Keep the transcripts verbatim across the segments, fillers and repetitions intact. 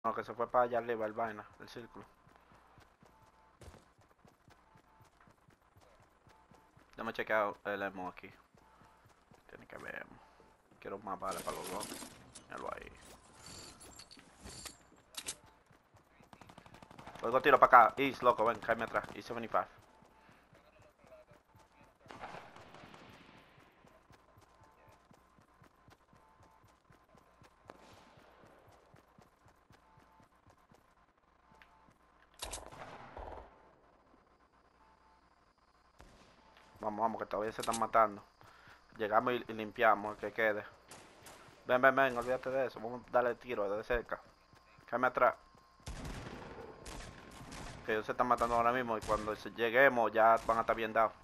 No, que se fue para allá arriba el vaina, el círculo. Déjame chequear el emo aquí. Tiene que ver. Quiero más balas para los dos. Míralo ahí. Oigo tiro para acá. East, loco, ven, cáeme atrás. East setenta y cinco. Vamos, vamos, que todavía se están matando. Llegamos y, y limpiamos el que quede. Ven, ven, ven, olvídate de eso. Vamos a darle tiro desde cerca. Cáeme atrás. Que ellos se están matando ahora mismo y cuando lleguemos ya van a estar bien dados.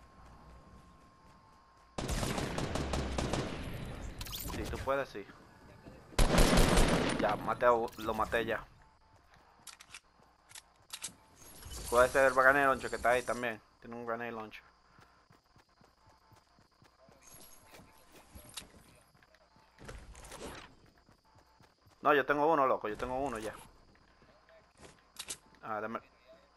Si tú puedes, sí. Ya, maté, lo maté ya. Puede ser el granate launcher que está ahí también. Tiene un granate launcher. No, yo tengo uno, loco. Yo tengo uno ya. Ah, dame.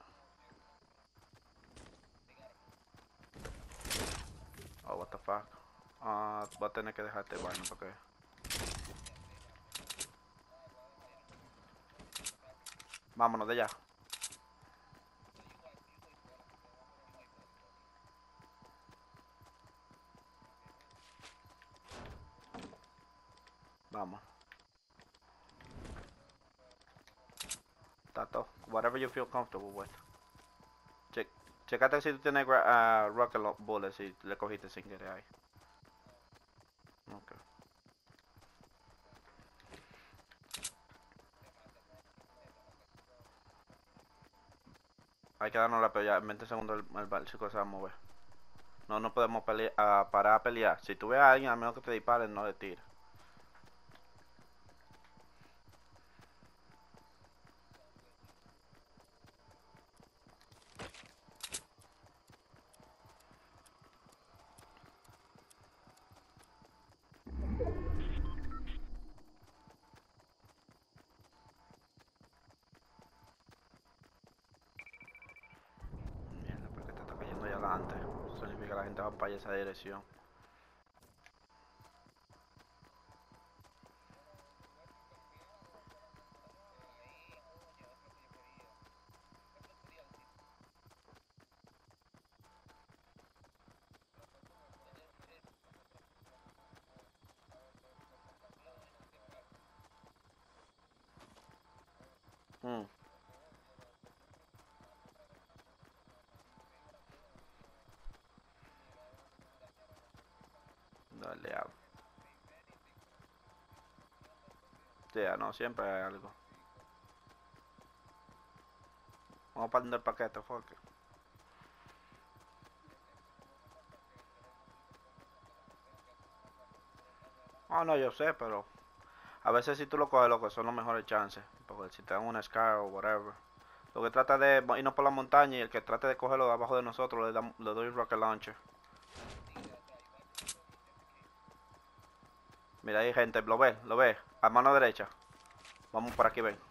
Oh, what the fuck. Ah, uh, voy a tener que dejarte el vaina porque... Vámonos de allá. Vamos. Tato, whatever you feel comfortable with. Che checate si tú tienes uh, rocket bullets si le cogiste sin querer ahí. Ok. Hay que darnos la pelea. En veinte segundos el, el barco se va a mover. No, no podemos pelear, uh, parar a pelear. Si tú ves a alguien, a menos que te disparen, no le tires. Mierda, porque te está cayendo allá adelante. Eso significa que la gente va para esa dirección. Mm. Dale, hablo. Sí, no, siempre hay algo. Vamos para el paquete, fuck. Oh, no, yo sé, pero a veces si tú lo coges, lo que son los mejores chances. Porque si te dan una Scar o whatever. Lo que trata de irnos por la montaña y el que trate de cogerlo de abajo de nosotros le, da, le doy un rocket launcher. Mira ahí, gente, lo ve, lo ve. A mano derecha. Vamos por aquí, ven.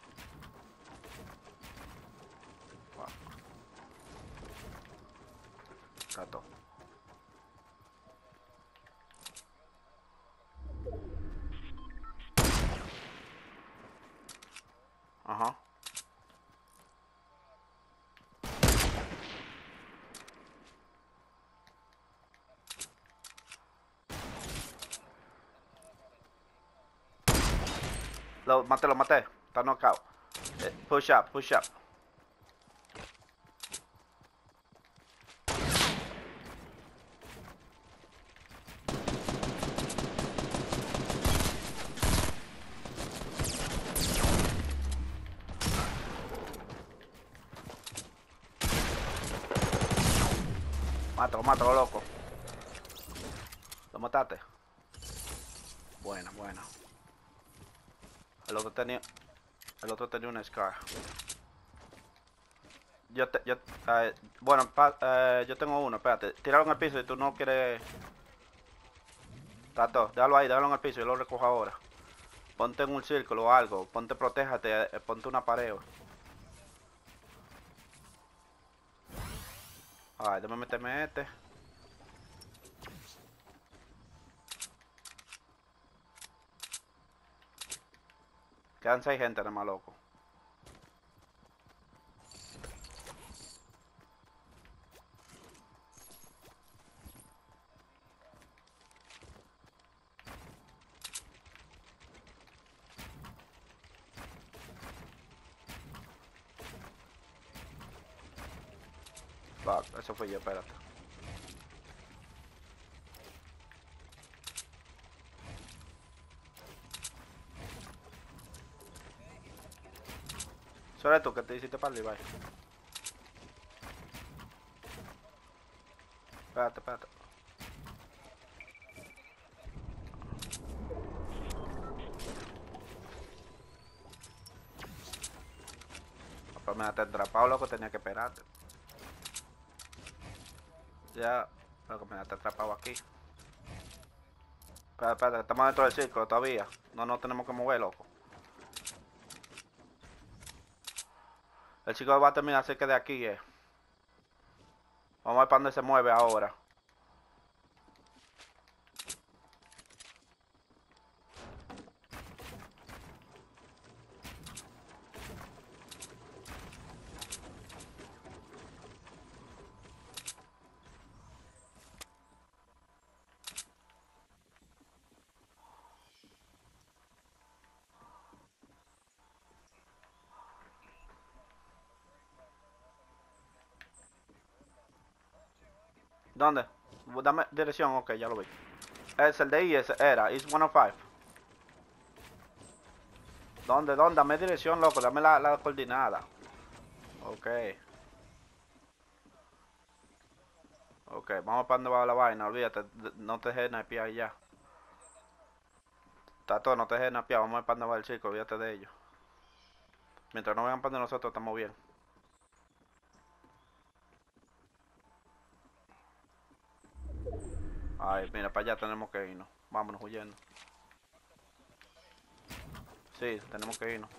Wow. Gato. Ajá. Lo maté, lo maté. Está knockout. Eh, push up, push up. Mátalo, mátalo, loco. ¿Lo mataste? Buena, buena. El otro tenía... El otro tenía una Scar. Yo te... Yo, uh, bueno, pa, uh, yo tengo uno, espérate. Tíralo en el piso y tú no quieres... Tato, déjalo ahí, déjalo en el piso, yo lo recojo ahora. Ponte en un círculo o algo. Ponte, protéjate. eh, Ponte una pared. Ay, déjame meterme este. Quedan seis gente nada más, loco. Fuck, eso fue yo, espérate. Eso eres tú que te hiciste para el Levi. Espérate, espérate. Pues me has atrapado, loco, tenía que esperarte. Ya, loco, me has atrapado aquí. Espérate, espérate, estamos dentro del círculo todavía. No nos tenemos que mover, loco. El chico va a terminar cerca de aquí, eh. Vamos a ver para dónde se mueve ahora. ¿Dónde? Dame dirección, ok, ya lo vi. Es el de I, ese era, East ciento cinco. ¿Dónde, dónde? Dame dirección, loco, dame la, la coordinada. Ok. Ok, vamos para donde va la vaina, olvídate, no te dejes napear ya. Está todo, no te dejes napear, vamos a ver para donde va el chico, olvídate de ellos. Mientras no vengan para donde nosotros, estamos bien. Ay, mira, para allá tenemos que irnos. Vámonos huyendo. Sí, tenemos que irnos.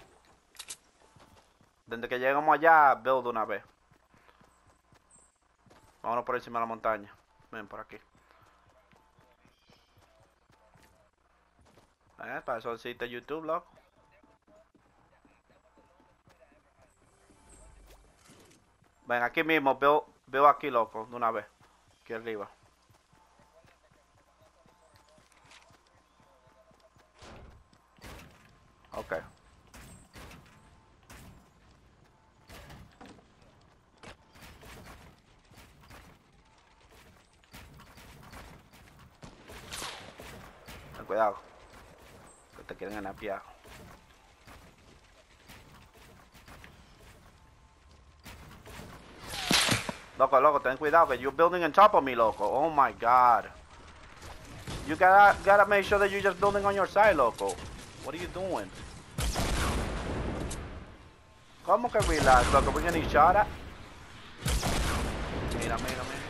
Desde que lleguemos allá, build una vez. Vámonos por encima de la montaña. Ven, por aquí. Eh, para eso existe YouTube, loco. Ven, aquí mismo, veo, veo aquí, loco, de una vez. Aquí arriba. Ok. Ten cuidado. Que te quieren enapiar. Loco, loco, ten cuidado que you're building on top of me, loco. Oh my god. You gotta, gotta make sure that you're just building on your side, loco. What are you doing? ¿Cómo que relax, loco? We're getting shot at. Mira, mira, mira.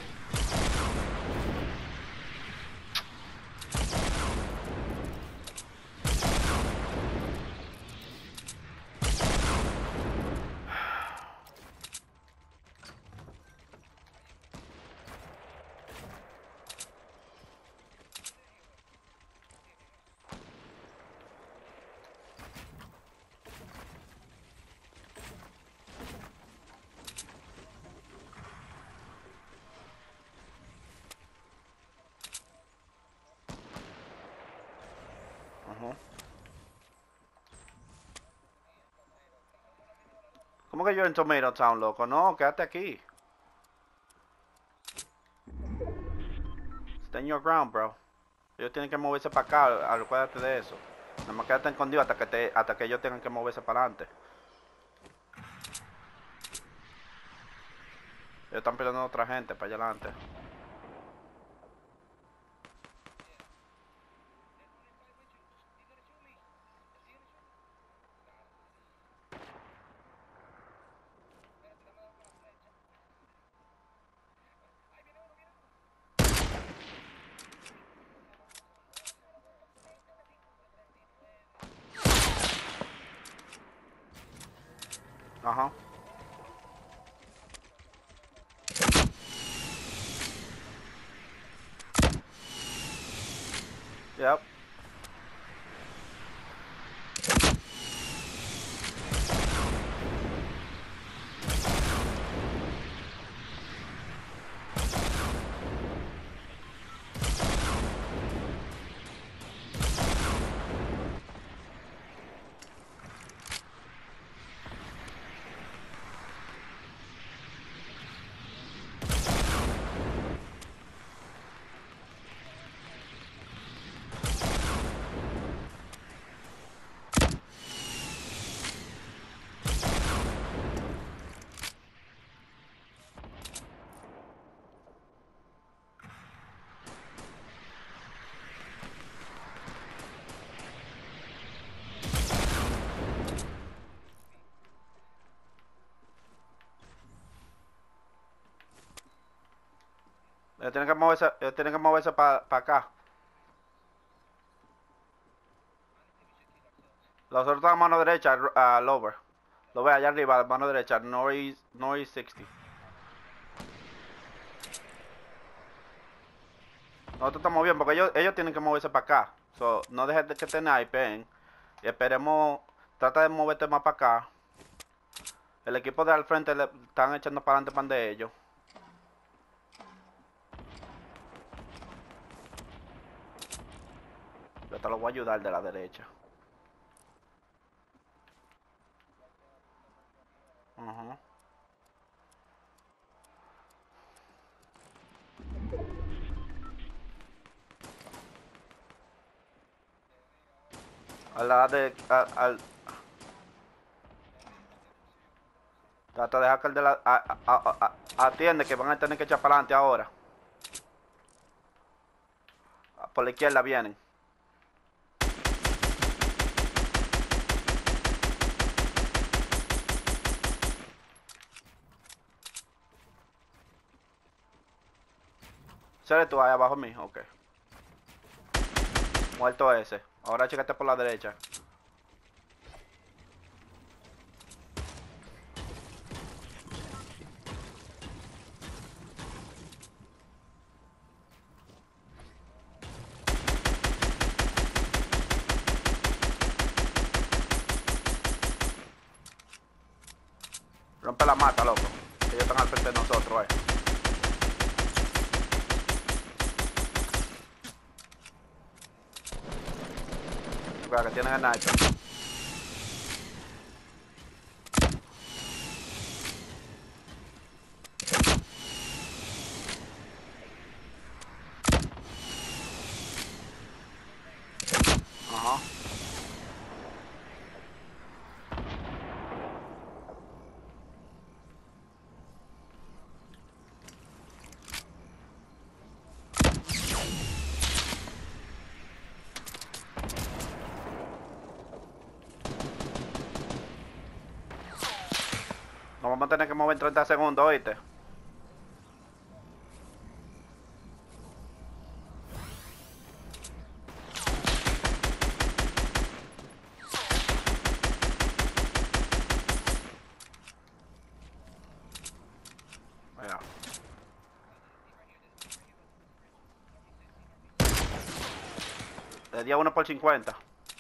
Uh-huh. ¿Cómo que yo en Tomato Town, loco? No, quédate aquí. Stand your ground, bro. Ellos tienen que moverse para acá, acuérdate de eso. Nada más quédate escondido hasta que te, hasta que ellos tengan que moverse para adelante. Ellos están peleando a otra gente para allá adelante. Ajá. Yep. Ellos tienen que moverse, ellos tienen que moverse para pa acá. Los otros están a mano derecha, a uh, lower. Lo ve allá arriba, a mano derecha, northeast, northeast sixty. Nosotros estamos bien, porque ellos, ellos tienen que moverse para acá. So, no dejes de que te snipen. Y esperemos, trata de moverte más para acá. El equipo de al frente le están echando para adelante pan de ellos. Yo te lo voy a ayudar de la derecha. Uh-huh. A la de... A, al... Trata de dejar que el de la... A, a, a, a, atiende que van a tener que echar para adelante ahora. Por la izquierda vienen. ¿Seré tú ahí abajo mío? Ok. Muerto ese. Ahora chécate por la derecha. Rompe la mata, loco. Ellos están al frente de nosotros, eh. Cuidado que tienen el sniper. Ajá. Nos vamos a tener que mover en treinta segundos, ¿oíste? Mira. Le di a uno por cincuenta.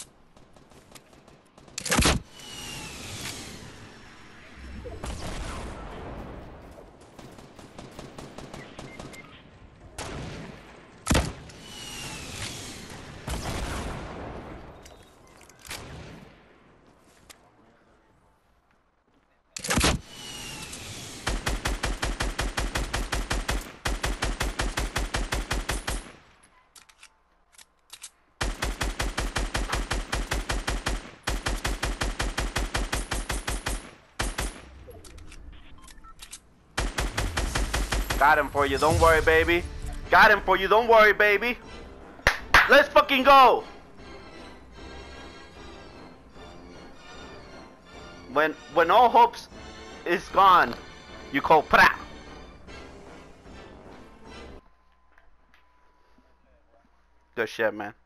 Got him for you, don't worry, baby. Got him for you, don't worry, baby. Let's fucking go. When when all hopes is gone, you call pra. Good shit, man.